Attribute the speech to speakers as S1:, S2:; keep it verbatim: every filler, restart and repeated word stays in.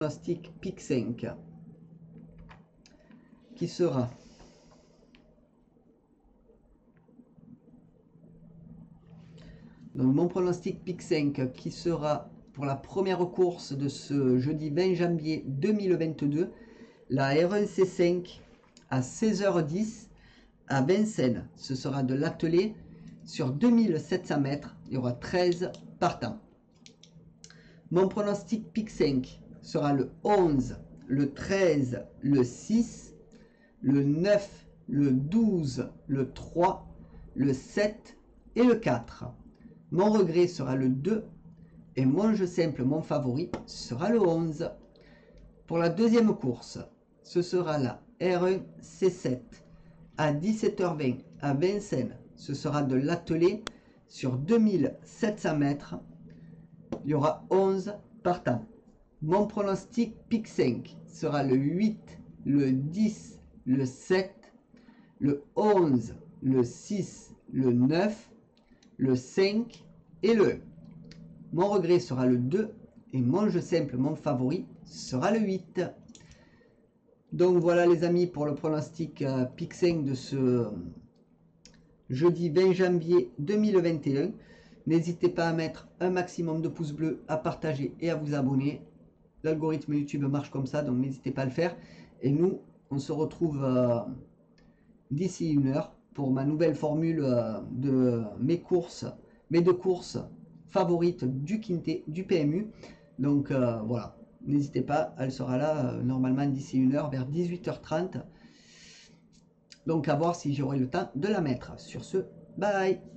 S1: pronostic pick cinq qui sera donc mon pronostic pick cinq qui sera pour la première course de ce jeudi vingt janvier deux mille vingt-deux, la R un C cinq à seize heures dix à Vincennes. Ce sera de l'attelé sur deux mille sept cents mètres. Il y aura treize partants. Mon pronostic pick cinq sera le onze, le treize, le six, le neuf, le douze, le trois, le sept et le quatre. Mon regret sera le deux et mon jeu simple, mon favori, sera le onze. Pour la deuxième course, ce sera la R un C sept à dix-sept heures vingt à Vincennes. Ce sera de l'attelé sur deux mille sept cents mètres. Il y aura onze partants. Mon pronostic pick cinq sera le huit, le dix, le sept, le onze, le six, le neuf, le cinq et le un. Mon regret sera le deux et mon jeu simple, mon favori, sera le huit. Donc voilà les amis pour le pronostic euh, pick cinq de ce jeudi vingt janvier deux mille vingt et un. N'hésitez pas à mettre un maximum de pouces bleus, à partager et à vous abonner. L'algorithme YouTube marche comme ça, donc n'hésitez pas à le faire. Et nous, on se retrouve euh, d'ici une heure pour ma nouvelle formule euh, de mes courses, mes deux courses favorites du Quintet, du P M U. Donc euh, voilà, n'hésitez pas, elle sera là euh, normalement d'ici une heure, vers dix-huit heures trente. Donc à voir si j'aurai le temps de la mettre. Sur ce, bye!